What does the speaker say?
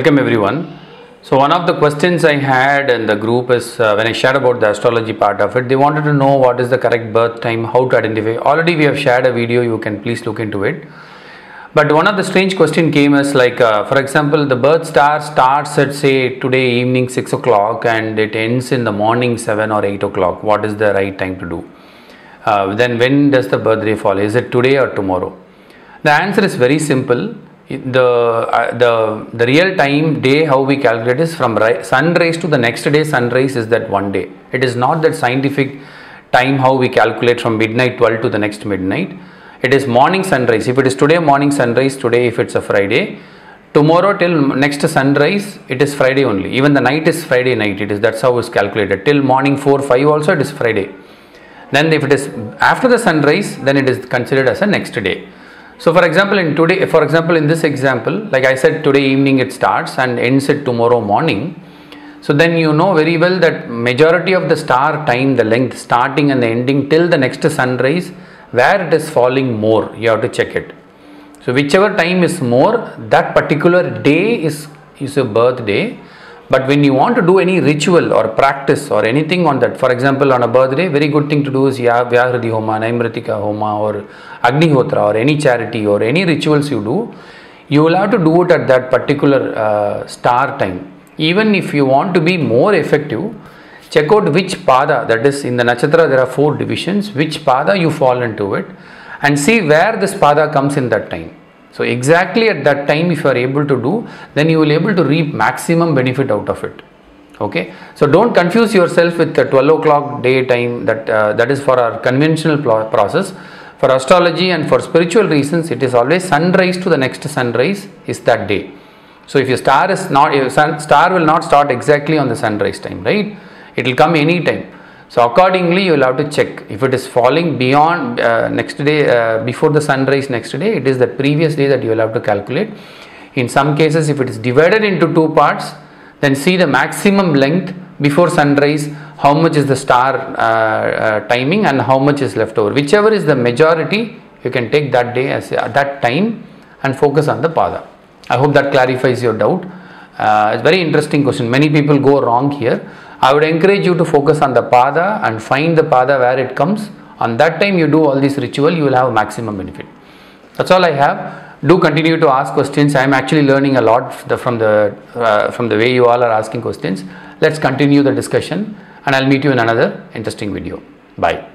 Welcome everyone. So one of the questions I had in the group is when I shared about the astrology part of it, they wanted to know what is the correct birth time, how to identify. Already we have shared a video, you can please look into it. But one of the strange question came as like, for example, the birth star starts at say today evening 6 o'clock and it ends in the morning 7 or 8 o'clock. What is the right time to do? Then when does the birthday fall? Is it today or tomorrow? The answer is very simple. The real time day how we calculate is from sunrise to the next day sunrise is that one day. It is not that scientific time how we calculate from midnight 12 to the next midnight. It is morning sunrise. If it is today morning sunrise, today if it's a Friday, tomorrow till next sunrise it is Friday only. Even the night is Friday night. That's how it's calculated. Till morning 4-5 also it is Friday. Then if it is after the sunrise, then it is considered as a next day. So for example, in this example, like I said, today evening it starts and ends at tomorrow morning. So then you know very well that majority of the star time, the length starting and the ending till the next sunrise, where it is falling more, you have to check it. So whichever time is more, that particular day is a birthday. But when you want to do any ritual or practice or anything on that, for example, on a birthday, very good thing to do is Vyahradi Homa, Naimratika Homa or Agnihotra or any charity or any rituals you do, you will have to do it at that particular star time. Even if you want to be more effective, check out which pada, that is in the nakshatra there are 4 divisions, which pada you fall into it and see where this pada comes in that time. So exactly at that time if you are able to do, then you will be able to reap maximum benefit out of it. Okay. So don't confuse yourself with the 12 o'clock day time that is for our conventional process. For astrology and for spiritual reasons, it is always sunrise to the next sunrise is that day. So if your star is not, star will not start exactly on the sunrise time, right? It will come any time. So accordingly you will have to check. If it is falling beyond next day, before the sunrise next day, it is the previous day that you will have to calculate. In some cases if it is divided into 2 parts, then see the maximum length before sunrise, how much is the star timing and how much is left over. Whichever is the majority, you can take that day as that time and focus on the pada. I hope that clarifies your doubt. It's a very interesting question. Many people go wrong here. I would encourage you to focus on the pada and find the pada where it comes. On that time you do all this ritual, you will have maximum benefit. That's all I have. Do continue to ask questions. I am actually learning a lot from the way you all are asking questions. Let's continue the discussion and I'll meet you in another interesting video. Bye.